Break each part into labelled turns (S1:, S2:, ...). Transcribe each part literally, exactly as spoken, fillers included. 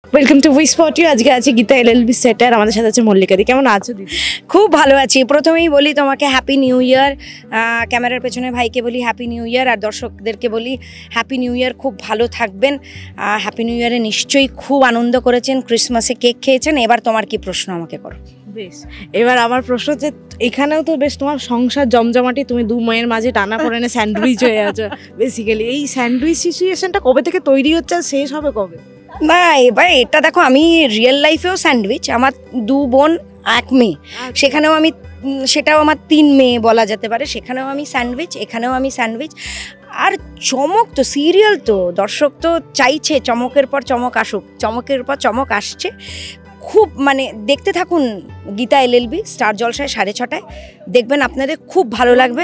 S1: Welcome to we spot you. আজকে আছে Gita LLB সেটার, আমাদের সাথে আছে মল্লিকা দি। কেমন আছো দিদি?
S2: খুব ভালো আছি। প্রথমেই বলি তোমাকে হ্যাপি নিউ ইয়ার। ক্যামেরার পেছনে ভাইকে বলি হ্যাপি নিউ ইয়ার, আর দর্শকদেরকে বলি হ্যাপি নিউ ইয়ার। খুব ভালো থাকবেন। হ্যাপি নিউ ইয়ারে নিশ্চয়ই খুব আনন্দ করেছেন, ক্রিসমাসে কেক খেয়েছেন। এবার তোমার কি প্রশ্ন আমাকে করো?
S1: বেশ, এবার আমার প্রশ্ন হচ্ছে, এখানেও তো বেশ তোমার সংসার জমজমাটি, তুমি দু মায়ের মাঝে টানা পড়েনে স্যান্ডউইচ হয়ে আছো বেসিক্যালি। এই স্যান্ডউইচ সিচুয়েশনটা কবে থেকে তৈরি হচ্ছে আর শেষ হবে কবে?
S2: না, এবার এটা দেখো, আমি রিয়েল লাইফেও স্যান্ডউইচ। আমার দু বোন এক মেয়ে, সেখানেও আমি, সেটাও আমার তিন মেয়ে বলা যেতে পারে, সেখানেও আমি স্যান্ডউইচ, এখানেও আমি স্যান্ডউইচ। আর চমক তো সিরিয়াল, তো দর্শক তো চাইছে চমকের পর চমক আসুক, চমকের পর চমক আসছে। খুব মানে দেখতে থাকুন গীতা এলএলবি স্টার জলসায় সাড়ে ছটায়, দেখবেন আপনাদের খুব ভালো লাগবে।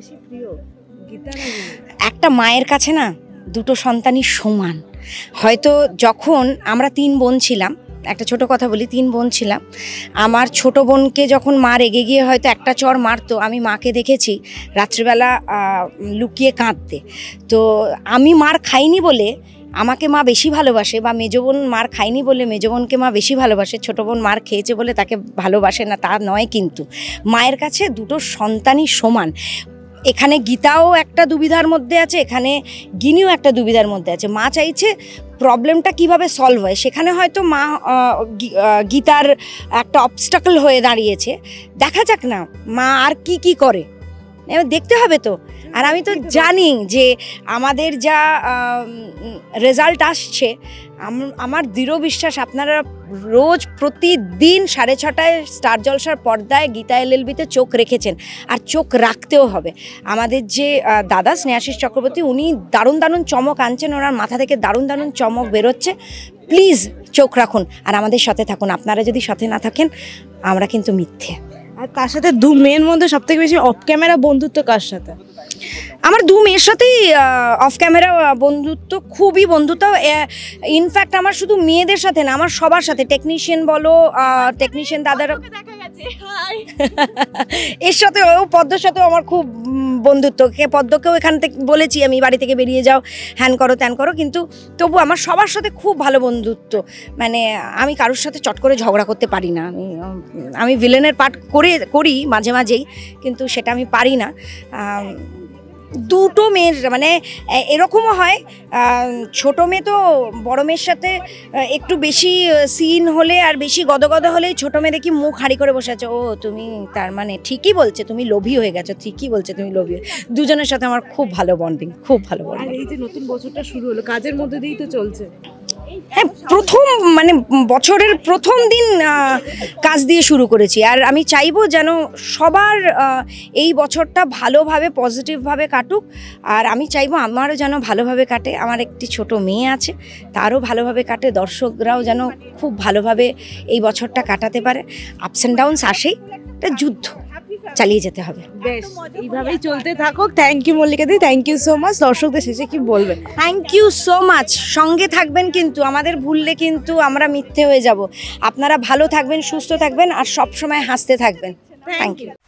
S2: একটা মায়ের কাছে না দুটো সন্তানই সমান। হয়তো যখন আমরা তিন বোন ছিলাম, একটা ছোট কথা বলি, তিন বোন ছিলাম, আমার ছোট বোনকে যখন মা রেগে গিয়ে হয়তো একটা চর মারতো, আমি মাকে দেখেছি রাত্রিবেলা লুকিয়ে কাঁদতে। তো আমি মার খাইনি বলে আমাকে মা বেশি ভালোবাসে, বা মেজো বোন মার খায়নি বলে মেজো বোনকে মা বেশি ভালোবাসে, ছোটো বোন মার খেয়েছে বলে তাকে ভালোবাসে না, তা নয়। কিন্তু মায়ের কাছে দুটো সন্তানই সমান। এখানে গীতাও একটা দুবিধার মধ্যে আছে, এখানে গিনিও একটা দুবিধার মধ্যে আছে। মা চাইছে প্রবলেমটা কিভাবে সলভ হয়, সেখানে হয়তো মা গীতার একটা অবস্টাকল হয়ে দাঁড়িয়েছে। দেখা যাক না মা আর কি কি করে, দেখতে হবে তো। আর আমি তো জানি যে আমাদের যা রেজাল্ট আসছে, আমার দৃঢ় বিশ্বাস আপনারা রোজ প্রতিদিন সাড়ে ছটায় স্টার জলসার পর্দায় গীতা এলএলবিতে চোখ রেখেছেন, আর চোখ রাখতেও হবে। আমাদের যে দাদা স্নেহাশিস চক্রবর্তী, উনি দারুণ দারুণ চমক আনছেন, ওনার মাথা থেকে দারুণ দারুণ চমক বেরোচ্ছে। প্লিজ চোখ রাখুন আর আমাদের সাথে থাকুন। আপনারা যদি সাথে না থাকেন, আমরা কিন্তু মিথ্যে।
S1: আর তার সাথে দু মেয়ের মধ্যে সব থেকে বেশি অফ ক্যামেরা বন্ধুত্ব কার সাথে?
S2: আমার দু মেয়ের সাথেই অফ ক্যামেরা বন্ধুত্ব, খুবই বন্ধুত্ব। ইনফ্যাক্ট আমার শুধু মেয়েদের সাথে না, আমার সবার সাথে, টেকনিশিয়ান বলো, টেকনিশিয়ান দাদারা, এর সাথে ও পদ্মর সাথেও আমার খুব বন্ধুত্ব। পদ্মকেও এখান থেকে বলেছি আমি, বাড়ি থেকে বেরিয়ে যাও, হ্যান করো ত্যান করো, কিন্তু তবু আমার সবার সাথে খুব ভালো বন্ধুত্ব। মানে আমি কারোর সাথে চট করে ঝগড়া করতে পারি না। আমি আমি ভিলেনের পার্ট করে করি মাঝে মাঝেই, কিন্তু সেটা আমি পারি না। দুটো মেয়ের মানে এরকমও হয়, ছোটো মেয়ে তো বড়ো মেয়ের সাথে একটু বেশি সিন হলে আর বেশি গদগদ হলেই ছোটো মেয়ে দেখি মুখ হাঁড়ি করে বসে আছে, ও তুমি তার মানে ঠিকই বলছে, তুমি লোভী হয়ে গেছো, ঠিকই বলছে তুমি লোভী। দুজনের সাথে আমার খুব ভালো বন্ডিং, খুব ভালো বন্ডিং।
S1: এই যে নতুন বছরটা শুরু হলো, কাজের মধ্যে দিয়েই তো চলছে।
S2: হ্যাঁ, প্রথম মানে বছরের প্রথম দিন কাজ দিয়ে শুরু করেছি, আর আমি চাইবো যেন সবার এই বছরটা ভালোভাবে পজিটিভভাবে কাটুক। আর আমি চাইবো আমারও যেন ভালোভাবে কাটে। আমার একটি ছোট মেয়ে আছে, তারও ভালোভাবে কাটে। দর্শকরাও যেন খুব ভালোভাবে এই বছরটা কাটাতে পারে। আপস অ্যান্ড ডাউনস আসেই, এটা যুদ্ধ, চালিয়ে যেতে হবে।
S1: বেশ, এইভাবেই চলতে থাকুক। থ্যাংক ইউ মল্লিকা দি, থ্যাংক ইউ সো মাচ। দর্শকদের শেষে কি বলবেন?
S2: Thank you so much. সঙ্গে থাকবেন কিন্তু, আমাদের ভুললে কিন্তু আমরা মিথ্যে হয়ে যাব। আপনারা ভালো থাকবেন, সুস্থ থাকবেন, আর সবসময় হাসতে থাকবেন। Thank you.